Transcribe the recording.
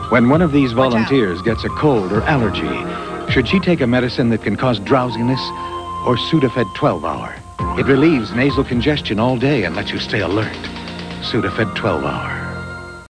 When one of these volunteers gets a cold or allergy, should she take a medicine that can cause drowsiness or Sudafed 12-hour? It relieves nasal congestion all day and lets you stay alert. Sudafed 12-hour.